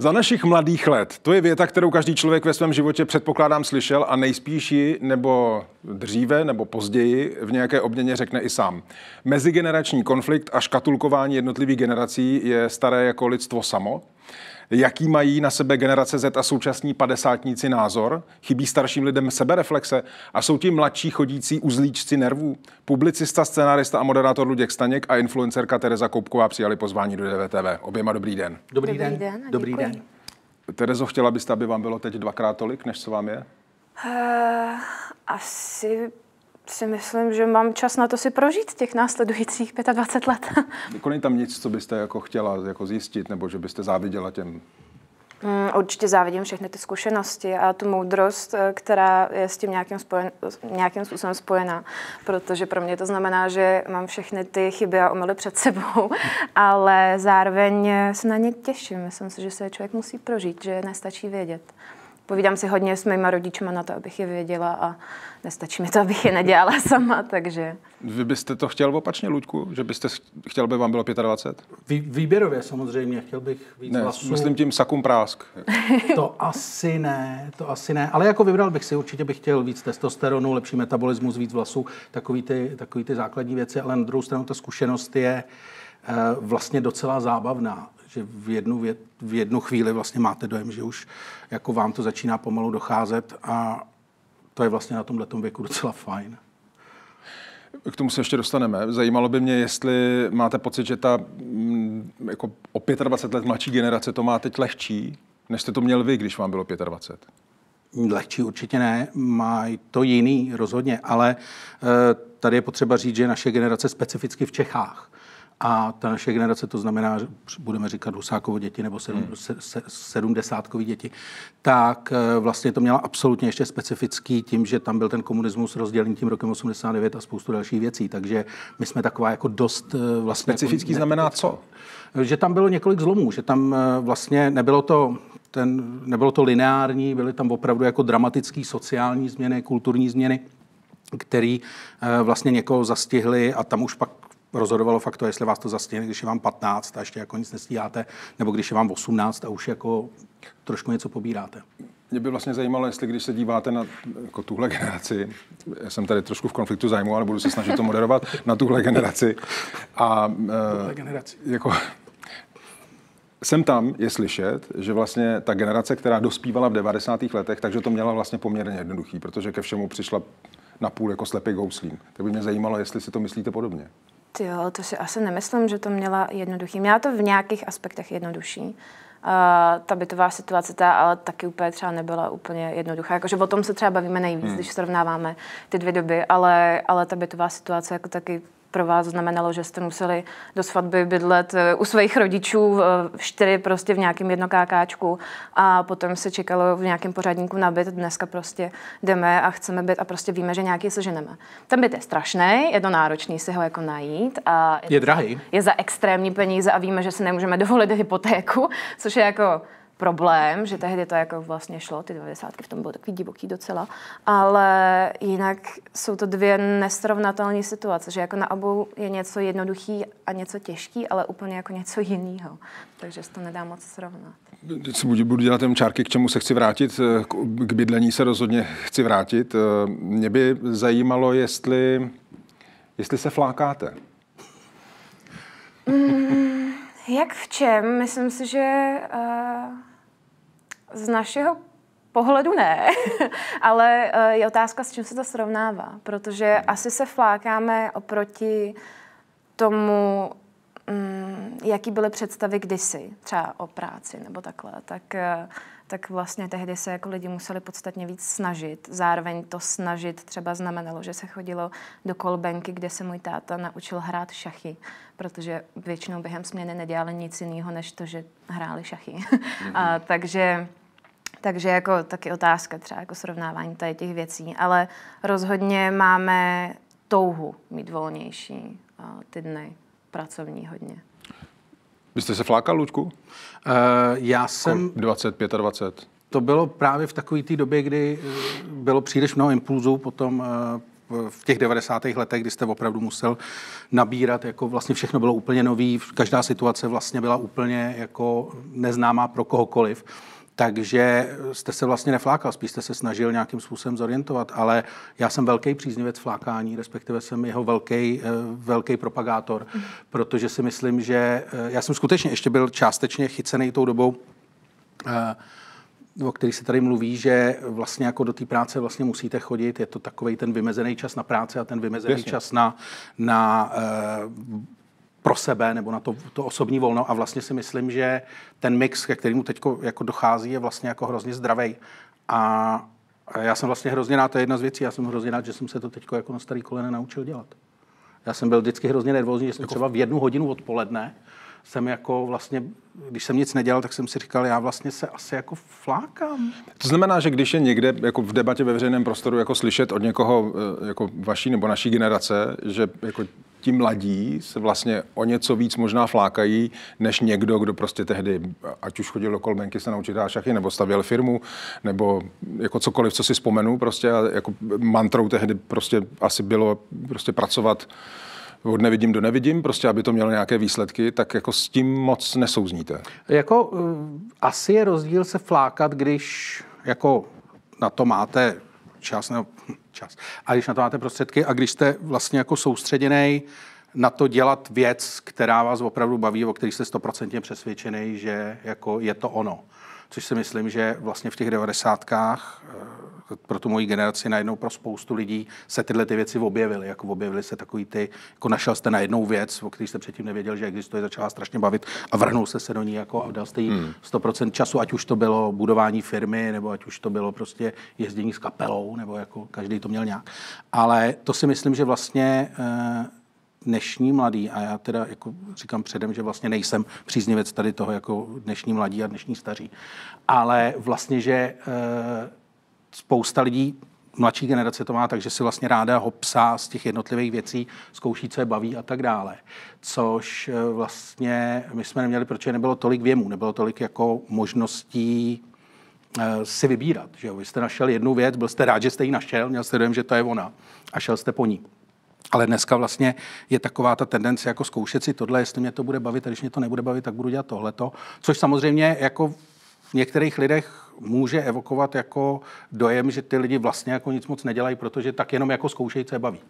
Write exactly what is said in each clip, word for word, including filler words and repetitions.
Za našich mladých let, to je věta, kterou každý člověk ve svém životě předpokládám slyšel a nejspíš ji nebo dříve nebo později v nějaké obměně řekne i sám. Mezigenerační konflikt a škatulkování jednotlivých generací je staré jako lidstvo samo. Jaký mají na sebe generace Z a současní padesátníci názor? Chybí starším lidem sebereflexe a jsou ti mladší chodící uzlíčci nervů? Publicista, scenárista a moderátor Luděk Staněk a influencerka Tereza Koupková přijali pozvání do D V T V. Oběma dobrý den. Dobrý, Dobrý den. den. Dobrý Děkuji. den. Terezo, chtěla byste, aby vám bylo teď dvakrát tolik, než co vám je? Uh, asi si myslím, že mám čas na to si prožít těch následujících dvacet pět let. Jako není tam nic, co byste jako chtěla jako zjistit, nebo že byste záviděla těm? Mm, určitě závidím všechny ty zkušenosti a tu moudrost, která je s tím nějakým, spojen, nějakým způsobem spojená, protože pro mě to znamená, že mám všechny ty chyby a omyly před sebou, ale zároveň se na ně těším. Myslím si, že se člověk musí prožít, že nestačí vědět. Povídám si hodně s mýma rodičima na to, abych je věděla a nestačí mi to, abych je nedělala sama, takže... Vy byste to chtěl opačně, Luďku? Že byste chtěl, by vám bylo dvacet pět? Vý, výběrově samozřejmě, chtěl bych víc ne, vlasů. myslím tím sakum prásk. To asi ne, to asi ne, ale jako vybral bych si, určitě bych chtěl víc testosteronu, lepší metabolismus, víc vlasů, takový ty, takový ty základní věci, ale na druhou stranu ta zkušenost je uh, vlastně docela zábavná, že v jednu, věd, v jednu chvíli vlastně máte dojem, že už jako vám to začíná pomalu docházet a to je vlastně na tomhletom věku docela fajn. K tomu se ještě dostaneme. Zajímalo by mě, jestli máte pocit, že ta jako o dvacet pět let mladší generace to má teď lehčí, než jste to měl vy, když vám bylo dvacet pět. Lehčí určitě ne, mají to jiný rozhodně, ale tady je potřeba říct, že naše generace specificky v Čechách. A ta naše generace, to znamená, že budeme říkat Husákovo děti nebo sedmdesátkový děti, tak vlastně to měla absolutně ještě specifický tím, že tam byl ten komunismus rozdělený tím rokem osmdesát devět a spoustu dalších věcí. Takže my jsme taková jako dost vlastně... Specifický jako, znamená co? Že tam bylo několik zlomů, že tam vlastně nebylo to, ten, nebylo to lineární, byly tam opravdu jako dramatické sociální změny, kulturní změny, které vlastně někoho zastihly a tam už pak rozhodovalo fakt to, jestli vás to zastihne, když je vám patnáct a ještě jako nic nestíháte, nebo když je vám osmnáct a už jako trošku něco pobíráte. Mě by vlastně zajímalo, jestli když se díváte na jako tuhle generaci, já jsem tady trošku v konfliktu zájmu, ale budu se snažit to moderovat, na tuhle generaci. A tuhle e, generaci. Jako, sem tam je slyšet, že vlastně ta generace, která dospívala v devadesátých letech, takže to měla vlastně poměrně jednoduchý, protože ke všemu přišla na půl jako slepý houslím. Tak by mě zajímalo, jestli si to myslíte podobně. Jo, to si asi nemyslím, že to měla jednoduchý. Měla to v nějakých aspektech jednodušší. Uh, ta bytová situace, ta ale taky úplně třeba nebyla úplně jednoduchá. Jakože o tom se třeba bavíme nejvíc, hmm. když srovnáváme ty dvě doby, ale, ale ta bytová situace jako taky pro vás znamenalo, že jste museli do svatby bydlet u svých rodičů čtyři prostě v nějakém jednokákáčku a potom se čekalo v nějakém pořadníku na byt. Dneska prostě jdeme a chceme byt a prostě víme, že nějaký seženeme. Ten byt je strašný, je to náročný si ho jako najít. A je, je drahý. Je za extrémní peníze a víme, že si nemůžeme dovolit hypotéku, což je jako problém, že tehdy to jako vlastně šlo, ty devadesátky v tom bylo takový divoký docela, ale jinak jsou to dvě nesrovnatelné situace, že jako na obou je něco jednoduchý a něco těžký, ale úplně jako něco jiného, takže se to nedá moc srovnat. Budu dělat jen čárky, k čemu se chci vrátit, k bydlení se rozhodně chci vrátit. Mě by zajímalo, jestli, jestli se flákáte. Mm. Jak v čem? Myslím si, že uh, z našeho pohledu ne, ale uh, je otázka, s čím se to srovnává, protože asi se flákáme oproti tomu, um, jaký byly představy kdysi, třeba o práci nebo takhle, tak, uh, tak vlastně tehdy se jako lidi museli podstatně víc snažit. Zároveň to snažit třeba znamenalo, že se chodilo do kolbenky, kde se můj táta naučil hrát šachy, protože většinou během směny nedělali nic jiného, než to, že hráli šachy. Mm-hmm. A, takže, takže jako taky otázka třeba jako srovnávání tady těch věcí, ale rozhodně máme touhu mít volnější a, ty dny pracovní hodně. Vy jste se flákal, Luďku? Uh, já jsem... dvacet, dvacet pět. To bylo právě v takové té době, kdy bylo příliš mnoho impulzů, potom v těch devadesátých letech, kdy jste opravdu musel nabírat, jako vlastně všechno bylo úplně nový, každá situace vlastně byla úplně jako neznámá pro kohokoliv. Takže jste se vlastně neflákal, spíš jste se snažil nějakým způsobem zorientovat, ale já jsem velký příznivec flákání, respektive jsem jeho velký, velký propagátor, mm. protože si myslím, že já jsem skutečně ještě byl částečně chycený tou dobou, o který se tady mluví, že vlastně jako do té práce vlastně musíte chodit, je to takovej ten vymezený čas na práci a ten vymezený Jasně. čas na, na pro sebe nebo na to, to osobní volno a vlastně si myslím, že ten mix, ke kterému teď jako dochází, je vlastně jako hrozně zdravej. A já jsem vlastně hrozně rád, to je jedna z věcí, já jsem hrozně rád, že jsem se to teď jako na starý kolena naučil dělat. Já jsem byl vždycky hrozně nervózní, že jsem třeba v jednu hodinu odpoledne jsem jako vlastně, když jsem nic nedělal, tak jsem si říkal, já vlastně se asi jako flákám. To znamená, že když je někde jako v debatě ve veřejném prostoru jako slyšet od někoho jako vaší nebo naší generace, že jako ti mladí se vlastně o něco víc možná flákají, než někdo, kdo prostě tehdy, ať už chodil do Kolbenky se naučit hrát šachy, nebo stavěl firmu, nebo jako cokoliv, co si vzpomenu, prostě a jako mantrou tehdy prostě asi bylo prostě pracovat od nevidím do nevidím, prostě aby to mělo nějaké výsledky, tak jako s tím moc nesouzníte. Jako uh, asi je rozdíl se flákat, když jako na to máte čas, nebo čas, a když na to máte prostředky a když jste vlastně jako soustředěnej na to dělat věc, která vás opravdu baví, o který jste stoprocentně přesvědčený, že jako je to ono. Což si myslím, že vlastně v těch devadesátkách pro tu moji generaci najednou pro spoustu lidí se tyhle ty věci objevily. Jako objevily se takový ty, jako našel jste najednou věc, o který jste předtím nevěděl, že existuje, začala strašně bavit a vrhnul jste se do ní jako a dal jste jí hmm. sto procent času, ať už to bylo budování firmy, nebo ať už to bylo prostě jezdění s kapelou, nebo jako každý to měl nějak. Ale to si myslím, že vlastně dnešní mladí, a já teda jako říkám předem, že vlastně nejsem příznivec tady toho jako dnešní mladí a dnešní staří, ale vlastně, že e, spousta lidí, mladší generace to má tak, že si vlastně ráda hopsá z těch jednotlivých věcí, zkouší, co je baví a tak dále. Což e, vlastně my jsme neměli, protože nebylo tolik věmů, nebylo tolik jako možností e, si vybírat. Že jo? Vy jste našel jednu věc, byl jste rád, že jste ji našel, měl jste dojem, že to je ona a šel jste po ní. Ale dneska vlastně je taková ta tendence jako zkoušet si tohle, jestli mě to bude bavit, a když mě to nebude bavit, tak budu dělat tohleto. Což samozřejmě jako v některých lidech může evokovat jako dojem, že ty lidi vlastně jako nic moc nedělají, protože tak jenom jako zkoušejí, co je baví.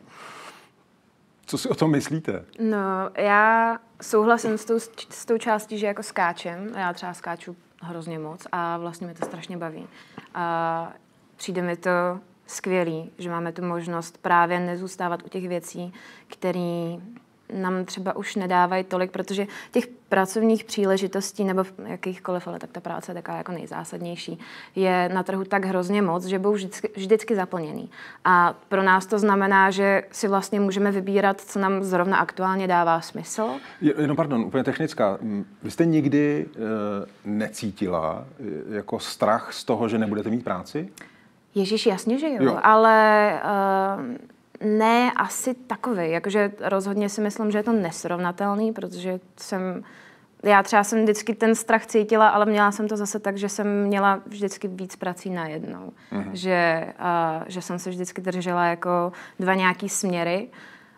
Co si o tom myslíte? No, já souhlasím s tou, s tou částí, že jako skáčem. Já třeba skáču hrozně moc a vlastně mi to strašně baví. A přijde mi to skvělý, že máme tu možnost právě nezůstávat u těch věcí, které nám třeba už nedávají tolik, protože těch pracovních příležitostí nebo jakýchkoliv, ale tak ta práce je taková jako nejzásadnější, je na trhu tak hrozně moc, že budou vždycky, vždycky zaplněný. A pro nás to znamená, že si vlastně můžeme vybírat, co nám zrovna aktuálně dává smysl. Jenom pardon, úplně technická. Vy jste nikdy e, necítila jako strach z toho, že nebudete mít práci? Ježíš, jasně, že jo, jo. ale uh, ne asi takovej, jakože rozhodně si myslím, že je to nesrovnatelný, protože jsem, já třeba jsem vždycky ten strach cítila, ale měla jsem to zase tak, že jsem měla vždycky víc prací najednou, mm-hmm. že, uh, že jsem se vždycky držela jako dva nějaký směry,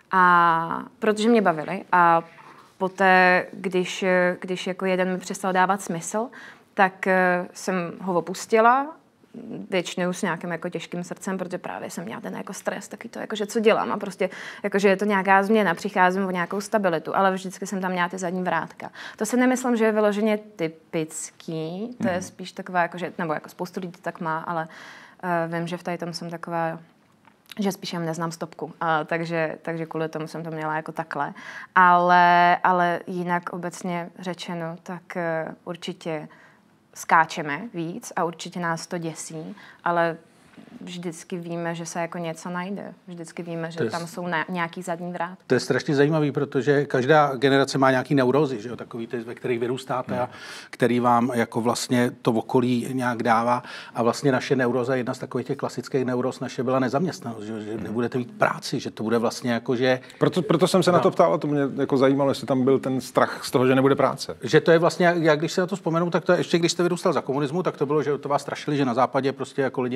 a protože mě bavily a poté, když, když jako jeden mi přestal dávat smysl, tak uh, jsem ho opustila, většinou s nějakým jako těžkým srdcem, protože právě jsem měla ten jako stres, taky to, jakože co dělám a prostě, jakože je to nějaká změna, přicházím o nějakou stabilitu, ale vždycky jsem tam měla ty zadní vrátka. To si nemyslím, že je vyloženě typický, to je spíš taková, jakože, nebo jako spoustu lidí tak má, ale uh, vím, že v tady tom jsem taková, že spíš jen neznám stopku, uh, takže, takže kvůli tomu jsem to měla jako takhle. Ale, ale jinak obecně řečeno, tak uh, určitě skáčeme víc a určitě nás to děsí, ale vždycky víme, že se jako něco najde. Vždycky víme, že je, tam jsou na, nějaký zadní vrát. To je strašně zajímavý, protože každá generace má nějaký neurózy, že jo, takový ty, ve kterých vyrůstáte hmm. a který vám jako vlastně to okolí nějak dává. A vlastně naše neuróza, jedna z takových těch klasických neuróz naše byla nezaměstnanost, že, že nebudete mít práci, že to bude vlastně jako, že... Proto, proto jsem se no. na to ptal a to mě jako zajímalo, jestli tam byl ten strach z toho, že nebude práce. Že to je vlastně, jak když se na to vzpomenu, tak to je, ještě když jste vyrůstal za komunismu, tak to bylo, že to vás strašili, že na západě prostě jako lidi nemají práci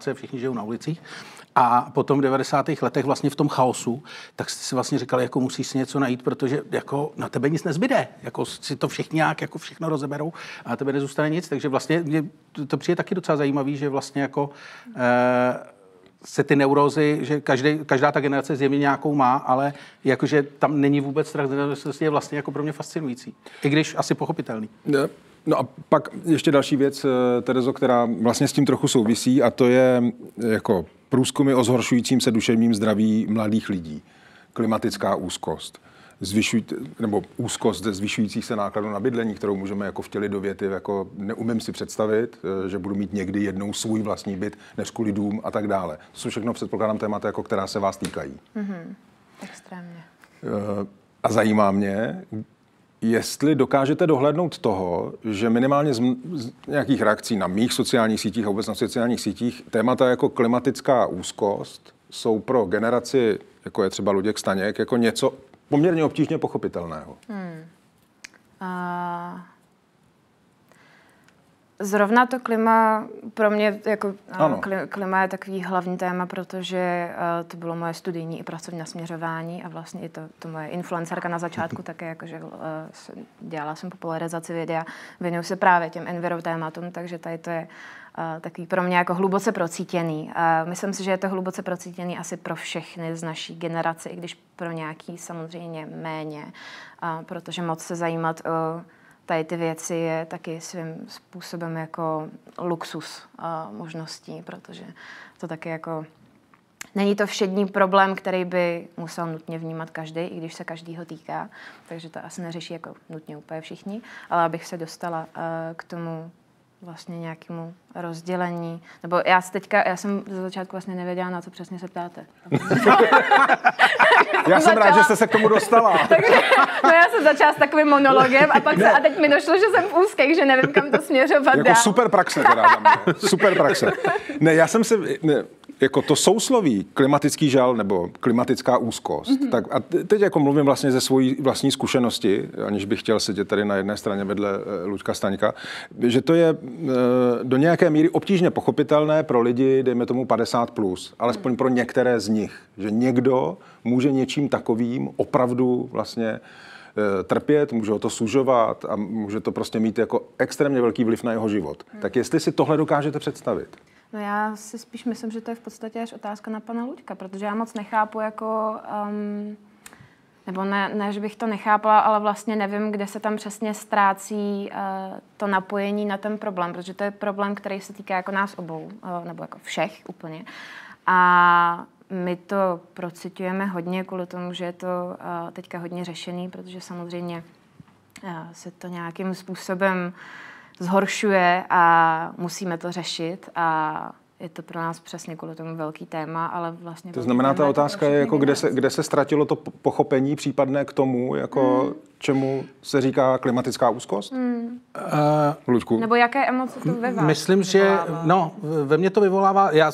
práce, všichni žijou na ulicích. A potom v devadesátých letech vlastně v tom chaosu, tak jste si vlastně říkali, jako musíš si něco najít, protože jako na tebe nic nezbyde. Jako si to všichni nějak jako všechno rozeberou a na tebe nezůstane nic. Takže vlastně mě to přijde taky docela zajímavý, že vlastně jako eh, se ty neurózy, že každý, každá ta generace zjevně nějakou má, ale jakože tam není vůbec strach, to je vlastně jako pro mě fascinující. I když asi pochopitelný. Ne. No a pak ještě další věc, Terezo, která vlastně s tím trochu souvisí, a to je jako průzkumy o zhoršujícím se duševním zdraví mladých lidí. Klimatická úzkost, zvyšuj, nebo úzkost ze zvyšujících se nákladů na bydlení, kterou můžeme jako vtělit do věty, jako neumím si představit, že budu mít někdy jednou svůj vlastní byt, než kvůli dům a tak dále. To jsou všechno, předpokládám, témata, jako která se vás týkají. Mm-hmm. Extrémně. A zajímá mě, jestli dokážete dohlédnout toho, že minimálně z, z nějakých reakcí na mých sociálních sítích a vůbec na sociálních sítích témata jako klimatická úzkost jsou pro generaci, jako je třeba Luděk Staněk, jako něco poměrně obtížně pochopitelného. Hmm. A... Zrovna to klima pro mě, jako ano. klima je takový hlavní téma, protože uh, to bylo moje studijní i pracovní nasměřování a vlastně i to, to moje influencerka na začátku také, jakože uh, dělala jsem popularizaci videa, věnuju se právě těm enviro tématům, takže tady to je uh, takový pro mě jako hluboce procítěný. Uh, myslím si, že je to hluboce procítěný asi pro všechny z naší generace, i když pro nějaký samozřejmě méně, uh, protože moc se zajímat o tady ty věci je taky svým způsobem jako luxus a možností, protože to taky jako není to všední problém, který by musel nutně vnímat každý, i když se každýho týká, takže to asi neřeší jako nutně úplně všichni, ale abych se dostala uh, k tomu vlastně nějakému rozdělení, nebo já se teďka, já jsem za začátku vlastně nevěděla, na co přesně se ptáte. Já jsem rád, že jste se k tomu dostala. Takže, no já jsem začala s takovým monologem a pak se, a teď mi došlo, že jsem v úzkých, že nevím, kam to směřovat jako dál. super praxe teda tam je. Super praxe. Ne, já jsem se, ne, jako to sousloví klimatický žal nebo klimatická úzkost, mm-hmm. tak a teď jako mluvím vlastně ze svojí vlastní zkušenosti, aniž bych chtěl sedět tady na jedné straně vedle Luďka Staňka, že to je do nějaké míry obtížně pochopitelné pro lidi, dejme tomu padesát plus, alespoň pro některé z nich, že někdo může něčím takovým opravdu vlastně trpět, může ho to sužovat a může to prostě mít jako extrémně velký vliv na jeho život. Hmm. Tak jestli si tohle dokážete představit? No já si spíš myslím, že to je v podstatě až otázka na pana Luďka, protože já moc nechápu jako, um, nebo ne, ne, že bych to nechápala, ale vlastně nevím, kde se tam přesně ztrácí uh, to napojení na ten problém, protože to je problém, který se týká jako nás obou, uh, nebo jako všech úplně. A my to procitujeme hodně kvůli tomu, že je to uh, teďka hodně řešený, protože samozřejmě uh, se to nějakým způsobem zhoršuje a musíme to řešit a je to pro nás přesně kvůli tomu velký téma, ale vlastně... To znamená, ta otázka je, jako kde, se, kde se ztratilo to pochopení případné k tomu, jako hmm. čemu se říká klimatická úzkost? Hmm. Uh, Luďku? Nebo jaké emoce to ve vás Myslím, vyvolává? že no, ve mně to vyvolává... Já,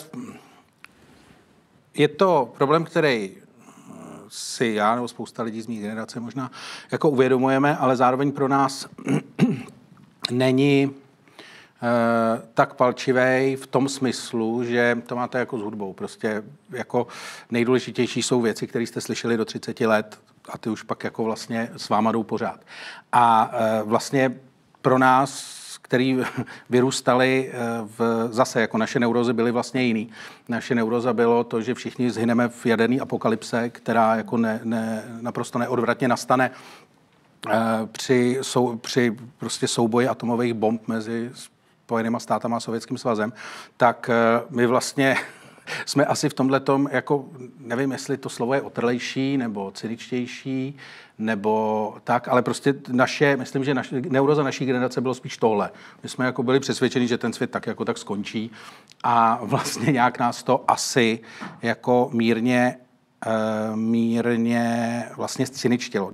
je to problém, který si já nebo spousta lidí z mých generace možná jako uvědomujeme, ale zároveň pro nás není eh, tak palčivý v tom smyslu, že to máte jako s hudbou. Prostě jako nejdůležitější jsou věci, které jste slyšeli do třiceti let a ty už pak jako vlastně s váma jdou pořád. A eh, vlastně pro nás, který vyrůstali v, zase, jako naše neurozy byly vlastně jiný. Naše neuroza bylo to, že všichni zhyneme v jaderné apokalypse, která jako ne, ne, naprosto neodvratně nastane při, sou, při prostě souboji atomových bomb mezi Spojenýma státama a Sovětským svazem, tak my vlastně jsme asi v tomhletom, jako nevím, jestli to slovo je otrlejší nebo cyničtější, nebo tak, ale prostě naše, myslím, že naše, neuroza naší generace bylo spíš tohle. My jsme jako byli přesvědčeni, že ten svět tak jako tak skončí a vlastně nějak nás to asi jako mírně, mírně vlastně cyničtělo.